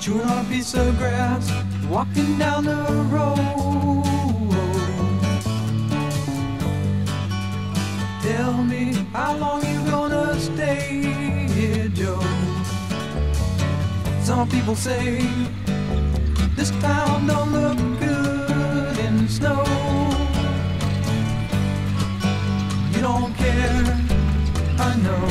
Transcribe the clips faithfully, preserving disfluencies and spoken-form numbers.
chewing on a piece of grass, walking down the road. Tell me, how long you gonna stay here, Joe? Some people say this town don't look good in snow. You don't care, I know.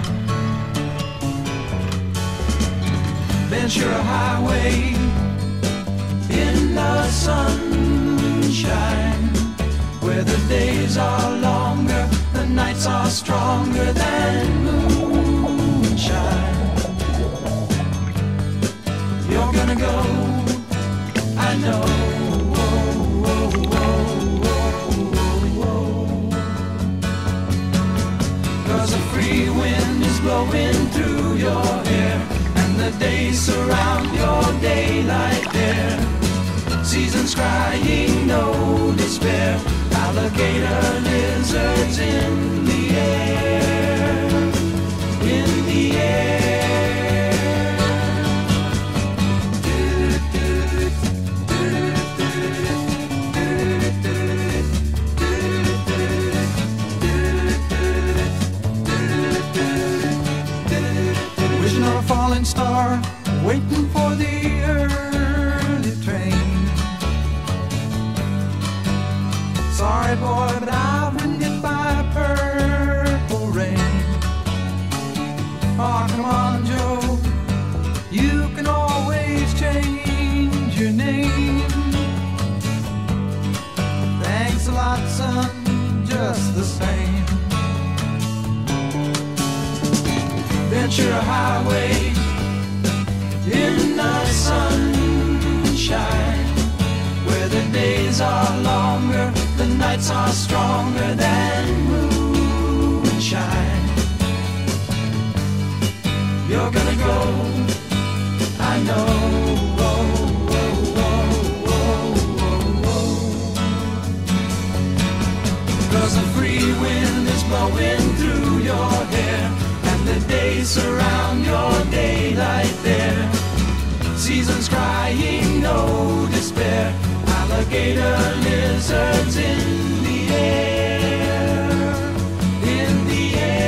Ventura Highway in the sunshine, where the days are longer, the nights are stronger than moonshine. You're gonna go, I know. Whoa, whoa, whoa, whoa, whoa. 'Cause a free wind is blowing through your hair, the days surround your daylight there. Seasons crying, no despair. Alligator lizards in the air, in the air. Wishing on a falling star, waiting for the early train. Sorry boy, but I've been hit by purple rain. Oh, come on, Joe, you can always change your name. Thanks a lot, son, just the same. Ventura Highway in the sunshine, where the days are longer, the nights are stronger than moonshine. You're gonna go, I know. Whoa, whoa, whoa, whoa, whoa. 'Cause the free wind is blowing through your hair, the days surround your daylight there. Seasons crying, no despair. Alligator lizards in the air, in the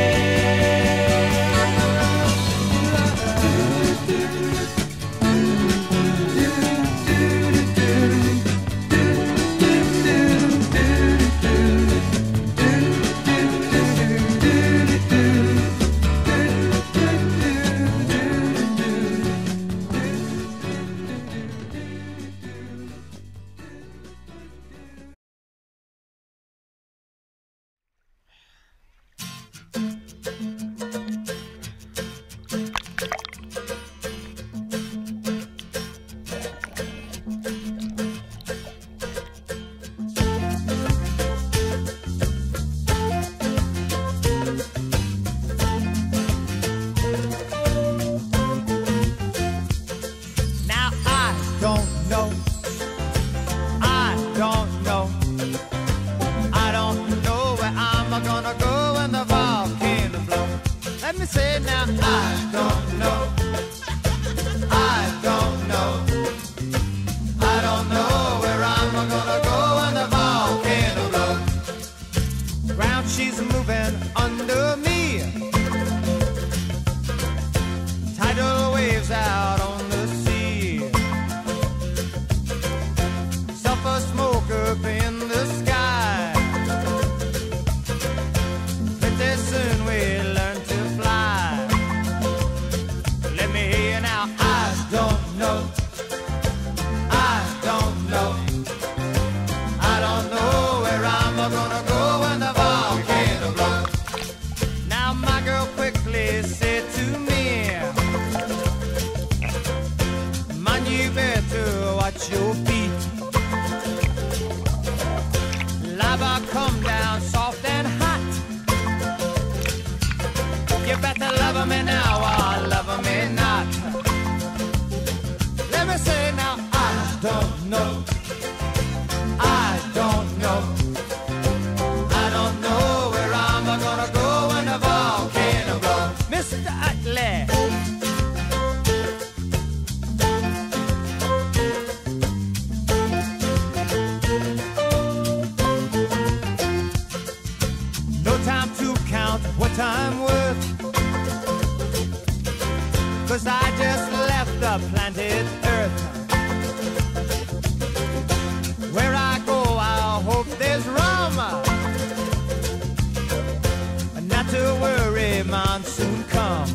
love me now or love me not. Let me say now, I don't know. I don't know. I don't know where I'm gonna go when the volcano blows. Mister Utley. earth. 'Cause I just left the planet Earth. Where I go, I hope there's rum. Not to worry, monsoon come.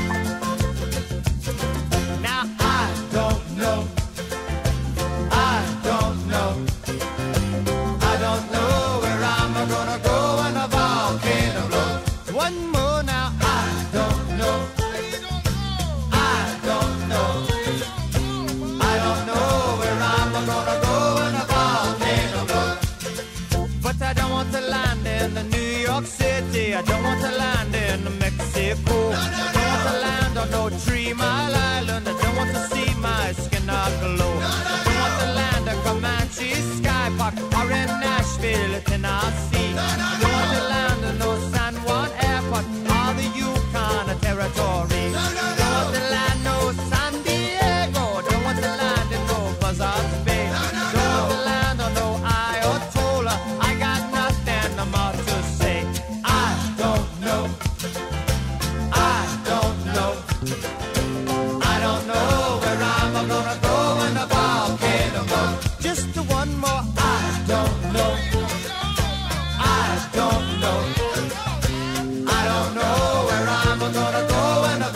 Now I don't know, I don't know, I don't know where I'm gonna go when the volcano blows. One more now, I don't know, I don't know, I don't know where I'm gonna go when the volcano blows. But I don't want to land in the New York City, I don't want to land in Mexico, I don't want to land on no Three Mile Island, I don't want to see my skin not glow, I don't want to land in Comanche Sky Park or in Nashville, Tennessee, I don't want to land in no San Juan Airport or the Yukon Territory, I don't want to land no San Diego, don't want to land in no Buzzards Bay, don't want to land on no Ayatollah, I got nothing more to say. I don't know, I don't know, I don't know where I'm gonna go when the volcano goes. Just one more, I don't know, I don't know, I don't know where I'm gonna go when the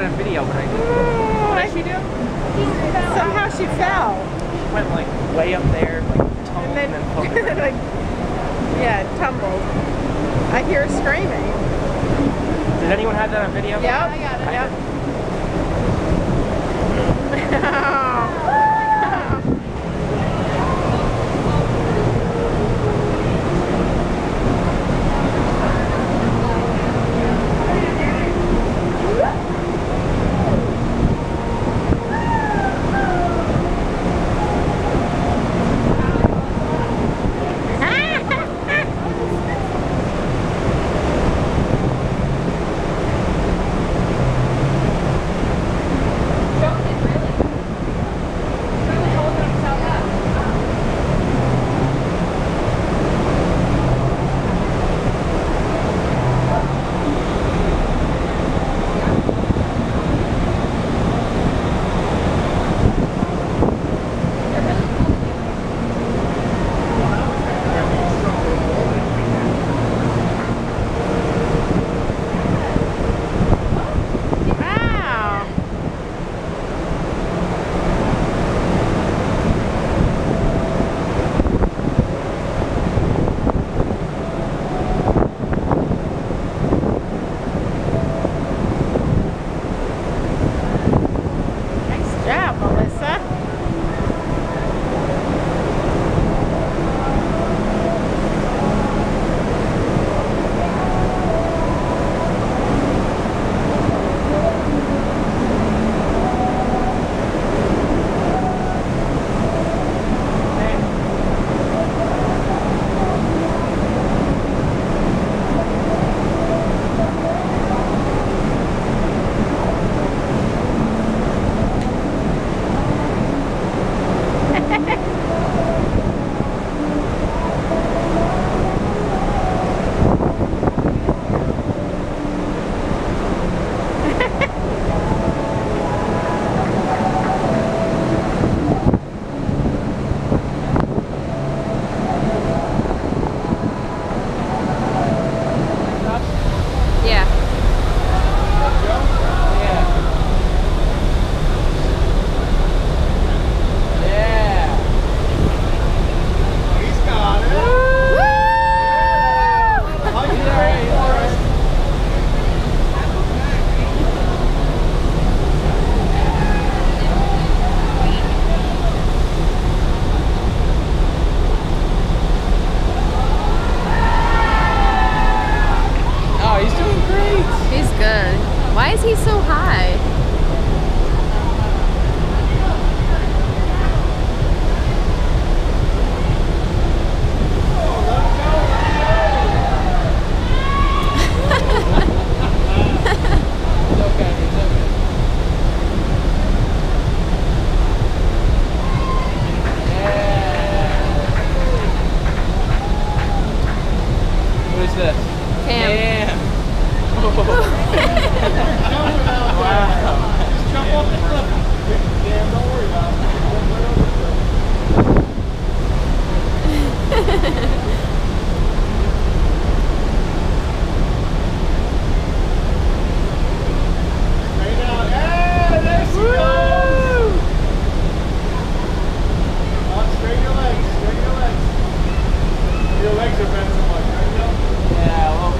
a video, but I didn't. What did she do? Somehow she fell. She went like way up there, like tumbled and And then, then, floated right like, yeah, tumbled. I hear her screaming. Did anyone have that on video? Yep. I got it. Yep. Why is he so high? Who's this? Cam. Cam. Wow. Just jump off the cliff. Damn, don't worry about it. Straight out. Hey, there she goes. Oh, straighten your legs. Straighten your legs. Your legs are bent so much, right, Joe? Yeah, well.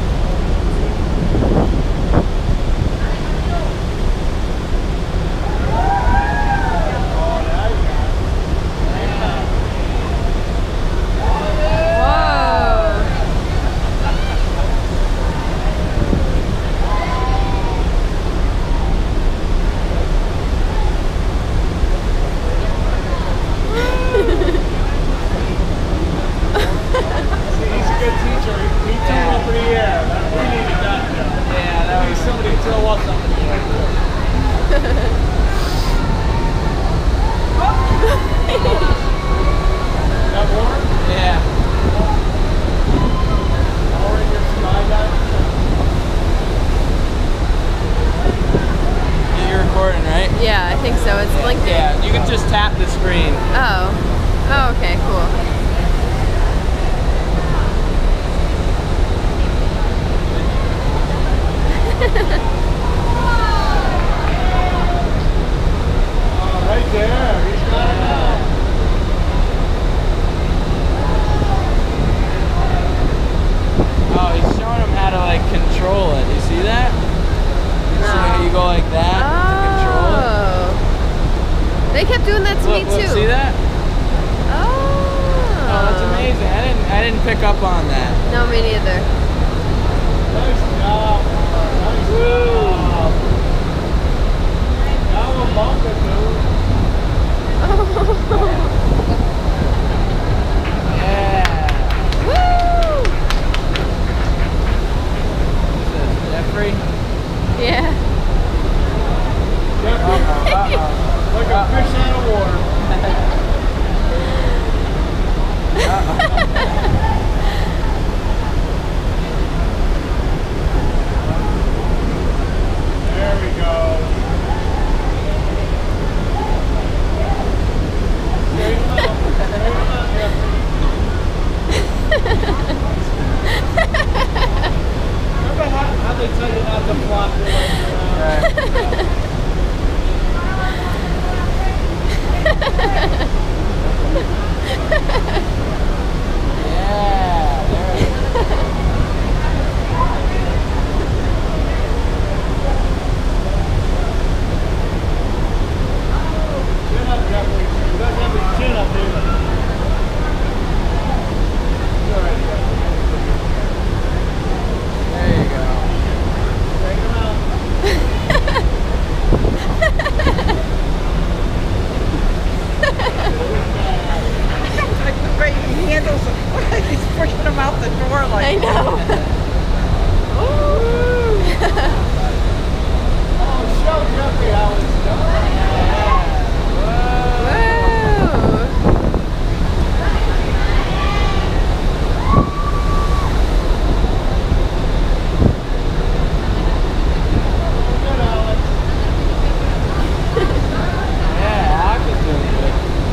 Yeah, I think so. It's blinking. Yeah, you can just tap the screen. Oh. Oh, okay, cool. control it. You see that? You see how you go like that to control it? Oh. They kept doing that to Look, me look, too. see that? Oh. Oh, that's amazing. I didn't I didn't pick up on that. No, me neither. Nice job. Nice job. Now we're bumping, dude. Yeah. Woo! What's this, Jeffrey? Yeah. Jeffrey, Uh-oh. like a fish out of water. There we go. Straighten him up. Straighten him up, Jeffrey. Remember how, how they tell you not to flop your legs around? Right. Yeah, there it is. Chin up, Jeffrey. He doesn't have his chin up either. All right, Jeffrey. There you go. Take him out. Like the way he handles it. He's pushing him out the door like. I know. Oh, show Jeffrey how it's done. Whoa. Good, Alex. Yeah, Alex is doing good.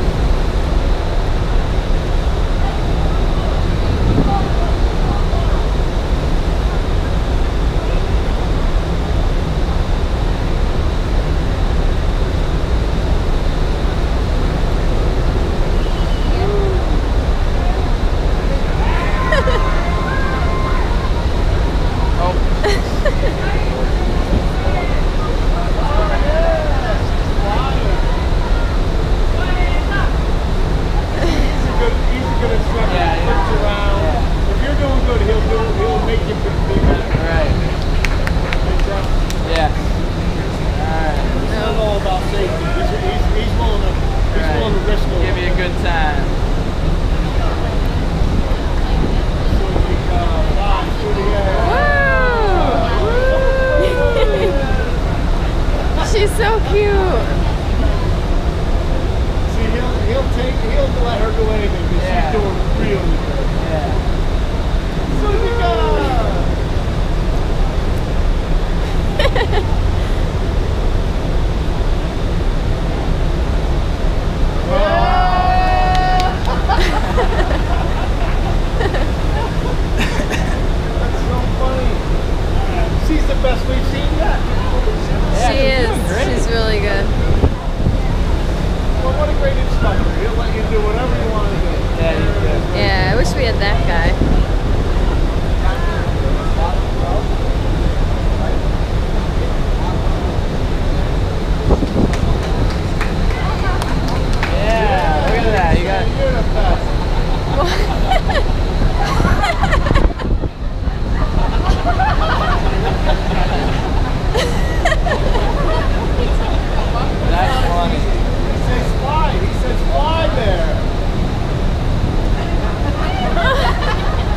He's a good, he's a good instructor. Yeah, He flips around. yeah. If you're doing good, he'll do. He'll make you be be better. Right. Hey, Jeff, Yeah. Alright. it's not all about safety. He's, he's, he's willing to. He's Right. willing to risk a Give little. you a good time. So he uh, flies through the air. Woo! She's so cute. See, he'll he'll take he'll let her do anything because Yeah. she's doing really good. Yeah. Suzuka! That's so funny. She's the best we've seen yet. Yeah, She she's is. doing great. She's really good. Well, what a great instructor. He'll let you do whatever you want to do. Yeah, he's good. Yeah, I wish we had that guy. Yeah, look at that. You got You're the best. that's funny. He says fly. He says fly there.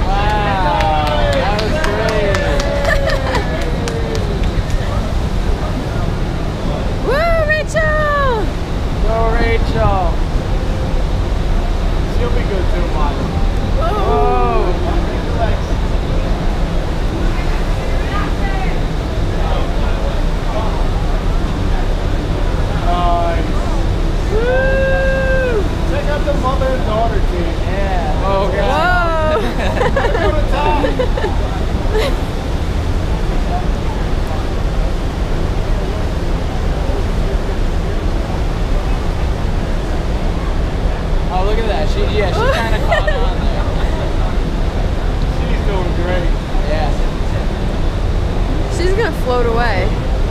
gonna float away.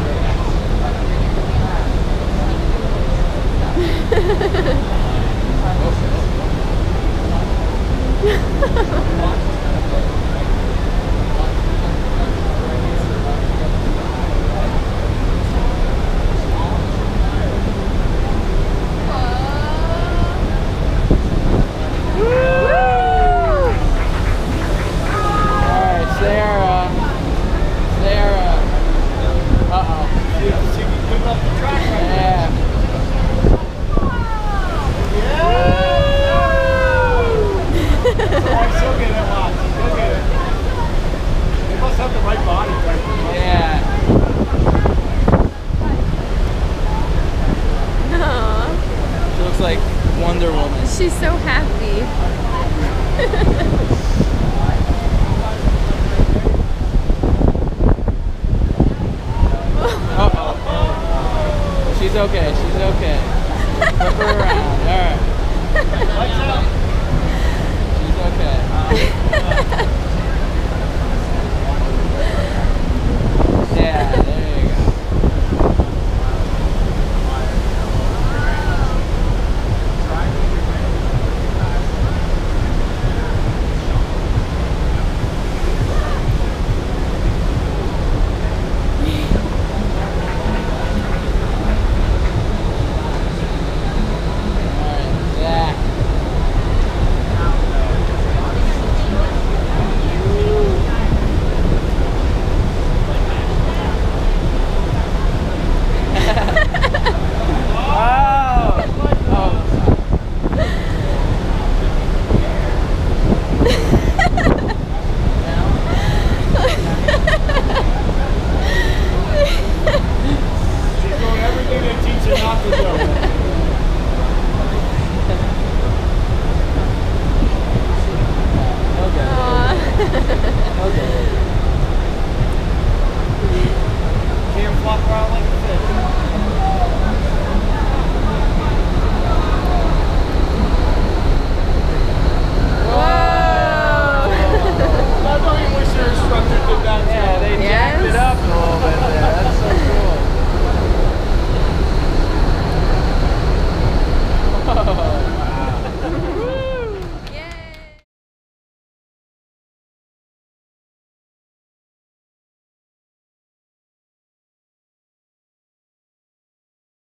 Alright, Sarah. Sarah. Uh-oh. She, she coming off the track right Yeah. now. She'll get it, watch. She'll get it. They must have the right body type. Yeah. Aw, She looks like Wonder Woman. she's so happy. Uh-oh. She's okay. She's okay. Flip her around. Alright. Lights out. She's okay.